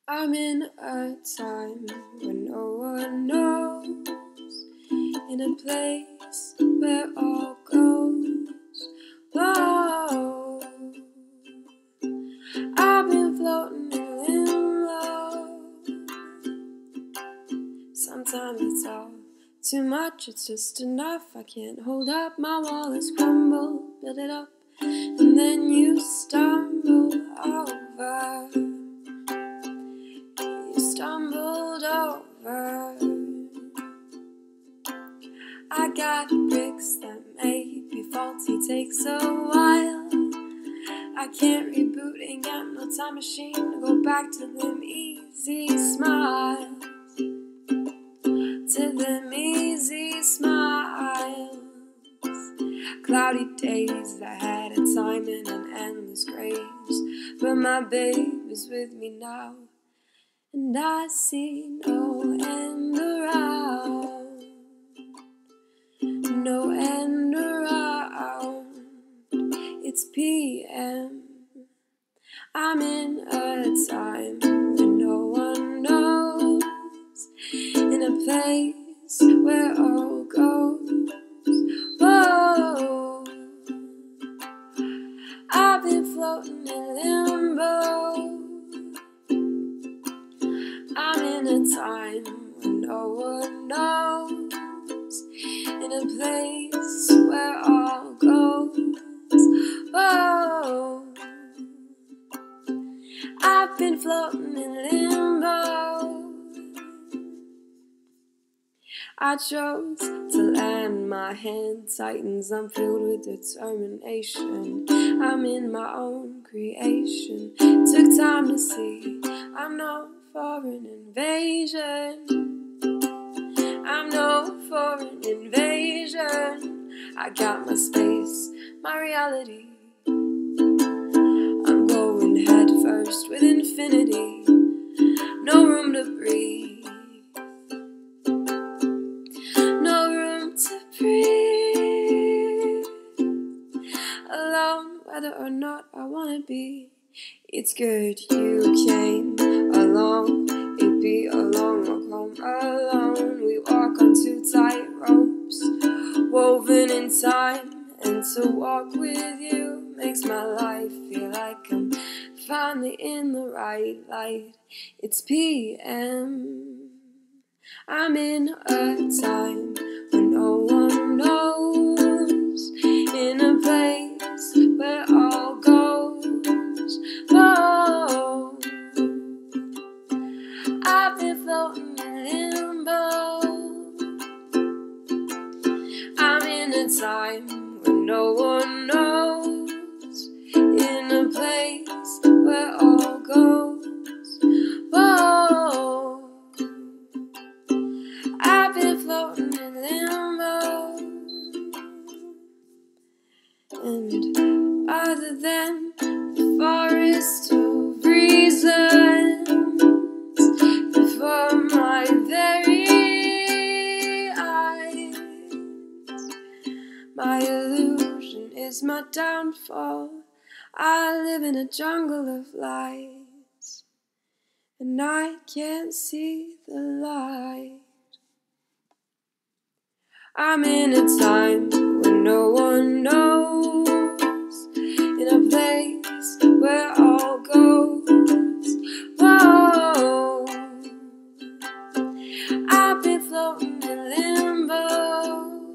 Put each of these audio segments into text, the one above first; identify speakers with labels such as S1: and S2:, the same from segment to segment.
S1: I'm in a time when no one knows, in a place where all goes low. I've been floating in limbo. Sometimes it's all too much, it's just enough. I can't hold up, my wall is crumbled. Build it up, and then you stumble over. Stumbled over. I got bricks that may be faulty, takes a while. I can't reboot, ain't got no time machine to go back to them easy smiles. To them easy smiles. Cloudy days that had a time and an endless grace, but my babe is with me now. And I see no end around, no end around. It's PM. I'm in a time when no one knows, in a place where all goes whoa. I've been floating in limbo. I'm in a time when no one knows, in a place where all goes whoa. I've been floating in limbo. I chose to land, my hand tightens, I'm filled with determination. I'm in my own creation. Took time to see I'm no foreign invasion. I'm no foreign invasion. I got my space, my reality. I'm going head first with infinity. No room to breathe. No room to breathe. Alone, whether or not I wanna be. It's good you came along. It'd be a long walk home alone. We walk on two tight ropes, woven in time. And to walk with you makes my life feel like I'm finally in the right light. It's PM. I'm in a time when no one knows, in a place where all goes whoa. I've been floating in limbo. I'm in a time when no one knows, in a place where all goes whoa. I've been floating in limbo. And other than the forest of reasons before my very eyes, my illusion is my downfall. I live in a jungle of lies, and I can't see the light. I'm in a time when no one knows, in a place where all goes whoa. I've been floating in limbo.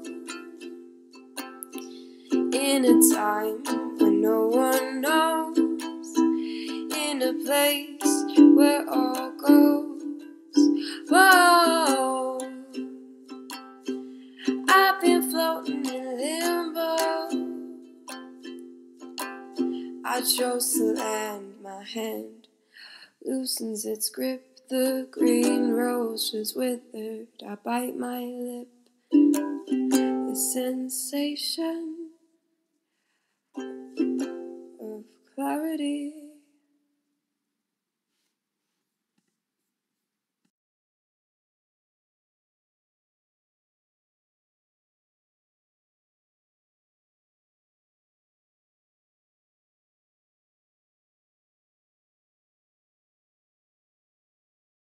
S1: In a time when no one knows, in a place where all goes whoa. I've been floating in limbo. I chose to land, my hand loosens its grip. The green rose just withered. I bite my lip. The sensation of clarity.